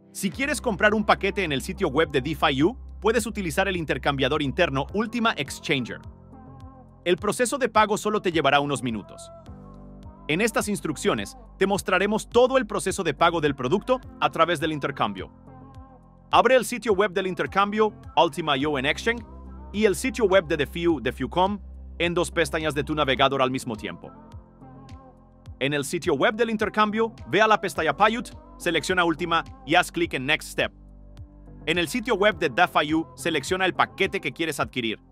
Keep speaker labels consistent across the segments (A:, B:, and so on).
A: Si quieres comprar un paquete en el sitio web de DeFi-U, puedes utilizar el intercambiador interno Ultima Exchanger. El proceso de pago solo te llevará unos minutos. En estas instrucciones, te mostraremos todo el proceso de pago del producto a través del intercambio. Abre el sitio web del intercambio, Ultima.io en Exchange, y el sitio web de DeFi-U, DeFi.com, en dos pestañas de tu navegador al mismo tiempo. En el sitio web del intercambio, ve a la pestaña Payut, selecciona Ultima y haz clic en Next Step. En el sitio web de DeFi-U, selecciona el paquete que quieres adquirir.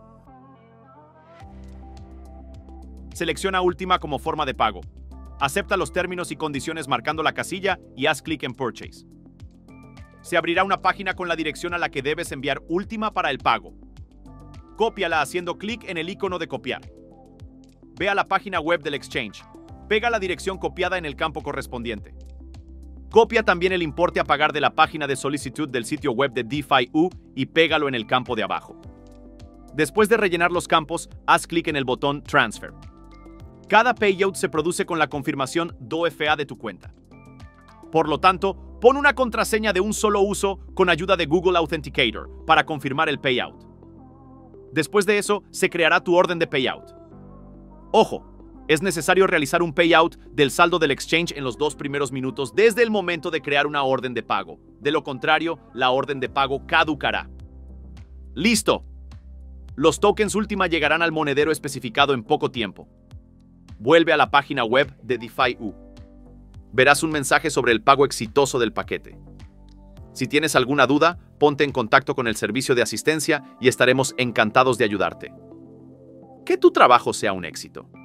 A: Selecciona Ultima como forma de pago. Acepta los términos y condiciones marcando la casilla y haz clic en Purchase. Se abrirá una página con la dirección a la que debes enviar Ultima para el pago. Cópiala haciendo clic en el icono de copiar. Ve a la página web del exchange. Pega la dirección copiada en el campo correspondiente. Copia también el importe a pagar de la página de solicitud del sitio web de DeFi-U y pégalo en el campo de abajo. Después de rellenar los campos, haz clic en el botón Transfer. Cada payout se produce con la confirmación DOFA de tu cuenta. Por lo tanto, pon una contraseña de un solo uso con ayuda de Google Authenticator para confirmar el payout. Después de eso, se creará tu orden de payout. Ojo, es necesario realizar un payout del saldo del exchange en los 2 primeros minutos desde el momento de crear una orden de pago. De lo contrario, la orden de pago caducará. ¡Listo! Los tokens Ultima llegarán al monedero especificado en poco tiempo. Vuelve a la página web de DeFi-U. Verás un mensaje sobre el pago exitoso del paquete. Si tienes alguna duda, ponte en contacto con el servicio de asistencia y estaremos encantados de ayudarte. Que tu trabajo sea un éxito.